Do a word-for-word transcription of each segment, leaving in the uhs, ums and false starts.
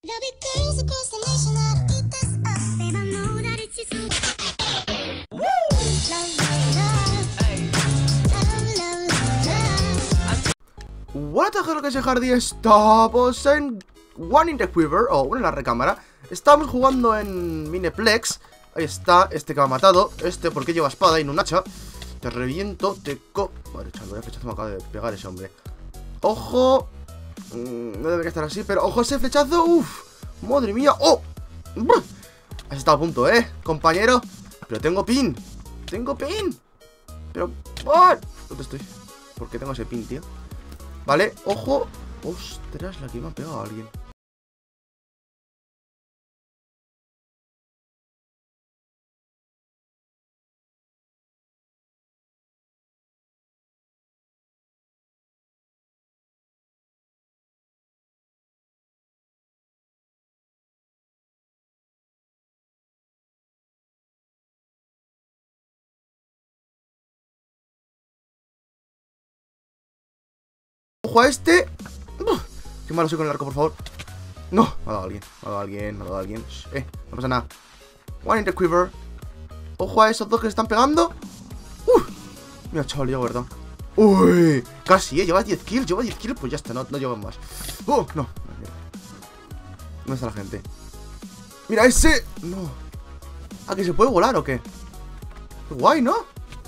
What the hell, que ese Hardy, estamos en One in the Quiver, o One en la recámara. Estamos jugando en Mineplex. Ahí está, este que me ha matado. Este porque lleva espada y no un hacha. Te reviento, te co... Vale, chaval, vaya flechazo me acaba de pegar ese hombre. Ojo. mm, No debería estar así, pero ojo ese flechazo. Uff, madre mía. Oh, has estado a punto, eh, compañero. Pero tengo pin. Tengo pin. Pero, ¿what? ¿Dónde estoy? ¿Por qué tengo ese pin, tío? Vale, ojo. Ostras, la que me ha pegado a alguien. Ojo a este. Uf, qué malo soy con el arco, por favor. No, me ha dado alguien, me ha dado alguien, me ha dado alguien. Eh, no pasa nada. One in the quiver. Ojo a esos dos que se están pegando. Uf, mira, chaval, llevo, ¿verdad? Uy, casi, eh, lleva diez kills, lleva diez kills. Pues ya está, no, no llevan más. Oh, no. ¿Dónde está la gente? Mira, ese. No. ¿A que se puede volar o qué? Qué guay, ¿no?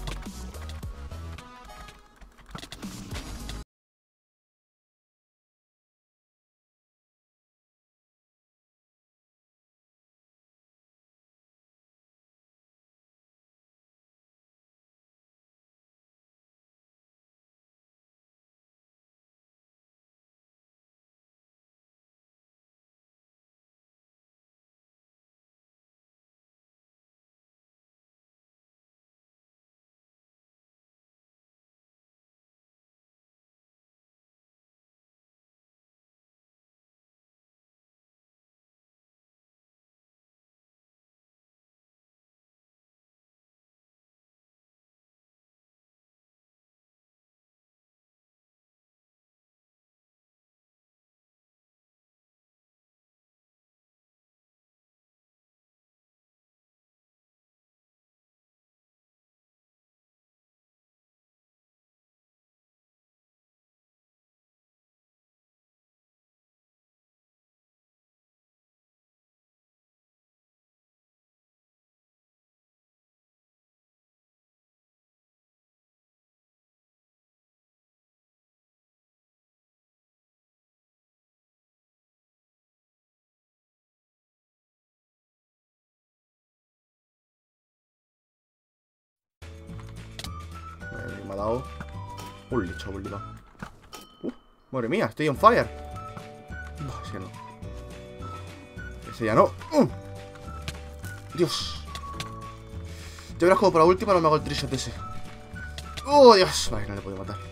Me ha dado. Uy, chaval, uh, madre mía, estoy on fire. No, ese no. Ese ya no. Uh. Dios. Yo hubiera jugado por la última, no me hago el trickshot ese. Oh, Dios. Vale, no le puedo matar.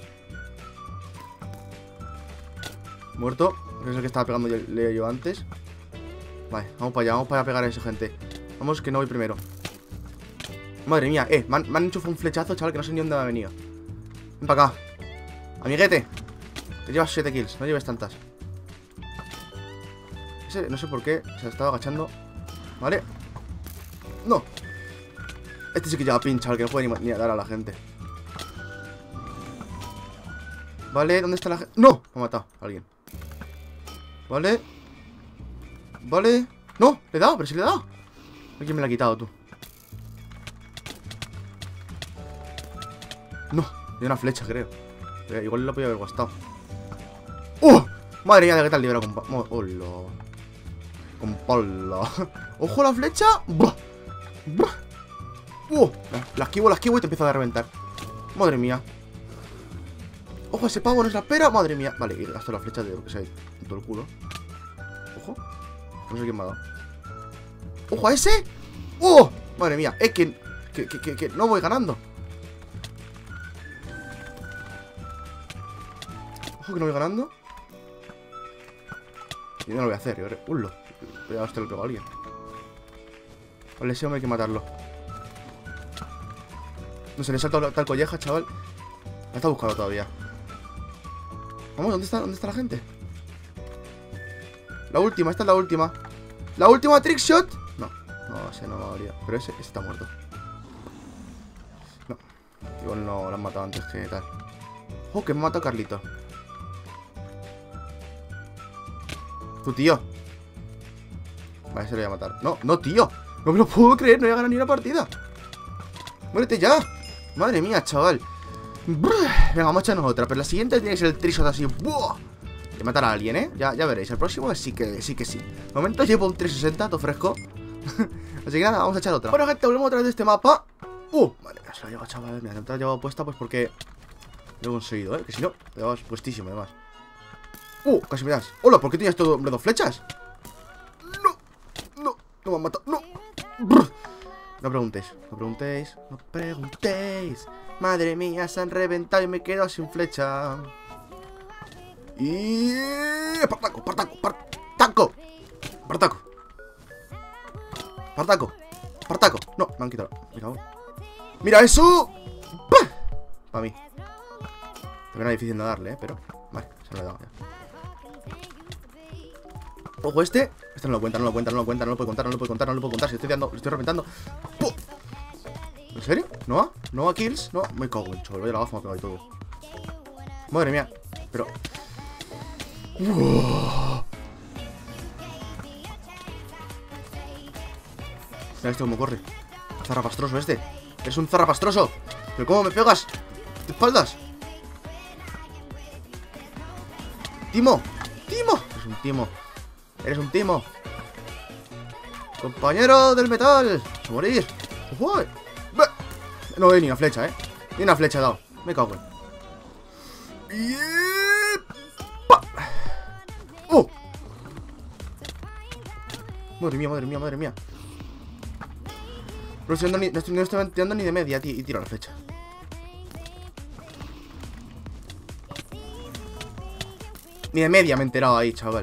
Muerto. Es el que estaba pegando yo, yo antes. Vale, vamos para allá, vamos para allá a pegar a esa gente. Vamos, que no voy primero. Madre mía, eh, me han, me han enchufado un flechazo, chaval, que no sé ni dónde me ha venido. Ven para acá. Amiguete. Te llevas siete kills, no lleves tantas. Ese, no sé por qué, se estaba agachando. Vale. No. Este sí que lleva pin, chaval, que no puede ni, ni dar a la gente. Vale, ¿dónde está la gente? ¡No! Me ha matado a alguien. Vale. Vale. ¡No! Le he dado, pero sí le he dado. Alguien me la ha quitado, tú. No, de una flecha, creo. Igual lo podía haber gastado. ¡Oh! Madre mía, ¿de qué tal libera con... ¡Hola! Con pala. ¡Ojo la flecha! ¡Buah! ¡Buah! ¡Uh! La esquivo, la esquivo y te empiezo a reventar. Madre mía. ¡Ojo, ese pavo no es la espera! ¡Madre mía! Vale, y gasto la flecha de lo que sea en todo el culo. ¡Ojo! No sé quién me ha dado. ¡Ojo a ese! ¡Oh! Madre mía, es que... Que, que, que, que no voy ganando. Que no voy ganando. Y no lo voy a hacer, yo creo. Ulo. Ya hasta le pego a alguien. Vale, ese hombre hay que matarlo. No se le salta tal colleja, chaval. La está buscando todavía. Vamos, ¿dónde está? ¿Dónde está la gente? La última, esta es la última. La última trickshot. No, no, ese no lo habría. Pero ese, ese está muerto. No, igual no lo han matado antes que tal. Oh, que me ha matado Carlito. Tu tío. Vale, se lo voy a matar. No, no, tío. No me lo puedo creer, no voy a ganar ni una partida. Muérete ya. Madre mía, chaval. Brr. Venga, vamos a echarnos otra. Pero la siguiente tiene que ser el trickshot así. ¡Buah! De matar a alguien, ¿eh? Ya, ya veréis. El próximo sí que sí que sí. De momento llevo un trescientos sesenta, todo fresco. Así que nada, vamos a echar otra. Bueno, gente, volvemos otra vez de este mapa. ¡Uh! Vale, se lo llevo, chaval. Mira, te la he llevado puesta pues porque lo he conseguido, ¿eh? Que si no, te llevas puestísimo, además. ¡Uh! Casi me das. ¡Hola! ¿Por qué tienes todo hombre dos flechas? ¡No! ¡No! ¡No me han matado! ¡No! Brr. No preguntéis, no preguntéis, no preguntéis. Madre mía, se han reventado y me quedo sin flecha. Y... Partaco, Partaco, Partaco Partaco Partaco Partaco. No, me han quitado. Mira, ¡mira eso! Para mí. También era difícil de darle, ¿eh? Pero... Vale, se lo he dado ya. Ojo este. Este no lo cuenta, no lo cuenta, no lo cuenta, no lo puede contar, no lo puede contar, no lo puede contar. Si estoy dando, estoy reventando. ¡Puh! ¿En serio? ¿No? ¿No a kills? No, me cago en chaval, vaya la gafa me ha pegado y todo. Madre mía. Pero... ¡Wow! Mira este cómo corre. Zarrapastroso este. Eres un zarrapastroso. ¿Pero cómo me pegas? ¿De espaldas? ¡Timo! ¡Timo! Eres un timo. Eres un timo. Compañero del metal. A morir. ¡Uy! No veo ni una flecha, eh. Ni una flecha he dado. Me cago en. ¡Pa! ¡Oh! Madre mía, madre mía, madre mía. No estoy dando ni, no estoy, no estoy tirando ni de media, tío. Y tiro la flecha. Ni de media me he enterado ahí, chaval.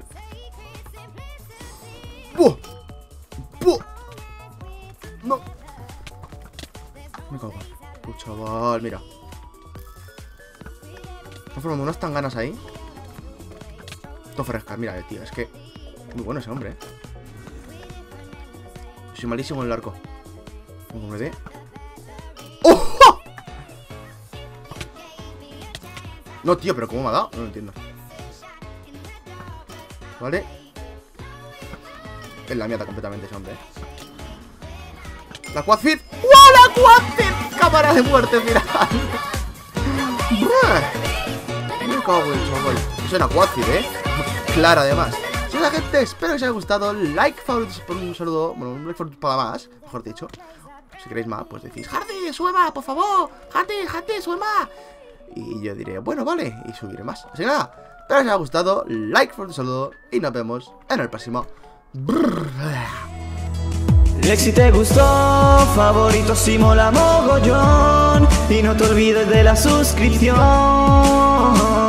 ¡Buah! ¡Buah! No. Me cago. Uh, chaval, mira. Están formando unas tanganas ahí. Todo frescas, mira, tío. Es que... Muy bueno ese hombre, eh. Soy malísimo en el arco. ¿Cómo me dé? ¡Oh! No, tío, pero ¿cómo me ha dado? No lo entiendo. Vale. Es la mierda completamente ese hombre, eh. La Quadfit. ¡Wow! ¡La Quadfit! Cámara de muerte, mira. Me cago en chaval. Eso era Quadfit, eh. Clara, además. Si la gente, espero que os haya gustado. Like, favoritos por un saludo. Bueno, un like favorito para más, mejor dicho. Si queréis más, pues decís Hardy, sube más, por favor. Hardy, Hardy, sube más. Y yo diré, bueno, vale. Y subiré más. Así que nada, espero que os haya gustado. Like, favorito, saludo. Y nos vemos en el próximo. Like si te gustó, favorito si mola mogollón. Y no te olvides de la suscripción.